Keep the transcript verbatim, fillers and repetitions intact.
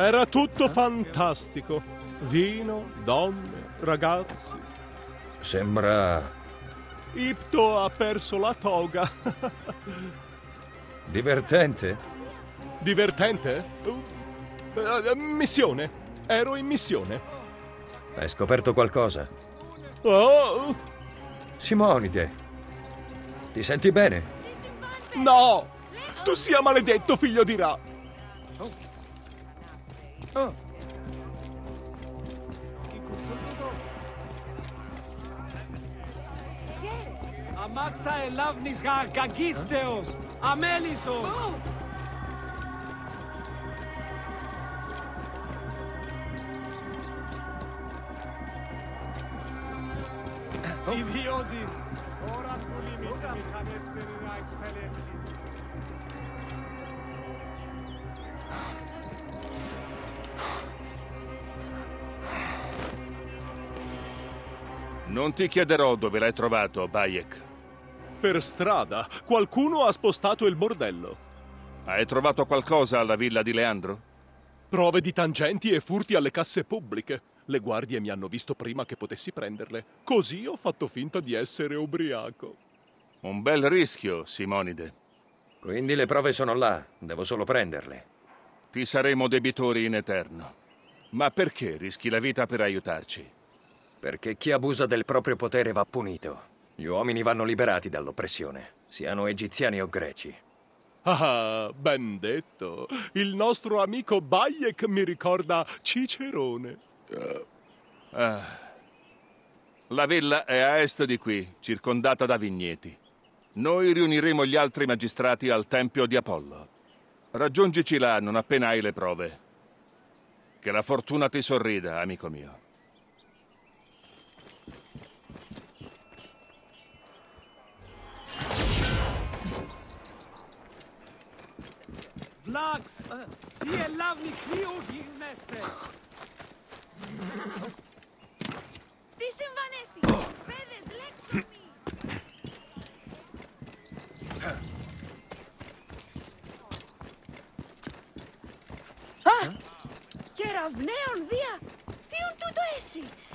Era tutto fantastico. Vino, donne, ragazzi. Sembra Ipto ha perso la toga. divertente. Divertente? Uh, eh, missione. Ero in missione. Hai scoperto qualcosa? Oh, Simonide, ti senti bene? no! Tu sia maledetto, figlio di Ra! Oh. Αμάξα ελάβνης γαγκίστεως, αμέλιστος. Ιδιώτη, ώρα που λιμίτα μηχανέστερη να εξελέγχεις. Non ti chiederò dove l'hai trovato, Bayek. Per strada, qualcuno ha spostato il bordello. Hai trovato qualcosa alla villa di Leandro? Prove di tangenti e furti alle casse pubbliche. Le guardie mi hanno visto prima che potessi prenderle. Così ho fatto finta di essere ubriaco. Un bel rischio, Simonide. Quindi le prove sono là, devo solo prenderle. Ti saremo debitori in eterno. Ma perché rischi la vita per aiutarci? Perché chi abusa del proprio potere va punito. Gli uomini vanno liberati dall'oppressione, siano egiziani o greci. Ah, ben detto. Il nostro amico Bayek mi ricorda Cicerone. Uh, ah. La villa è a est di qui, circondata da vigneti. Noi riuniremo gli altri magistrati al Tempio di Apollo. Raggiungici là non appena hai le prove. Che la fortuna ti sorrida, amico mio. Βλάξ, σι ελάβνη κρύο γυρνέστε. Τι συμβανέστη, παιδες, λέξτε μη. Α, κεραυναίων δια, τι ουν τούτο έστι.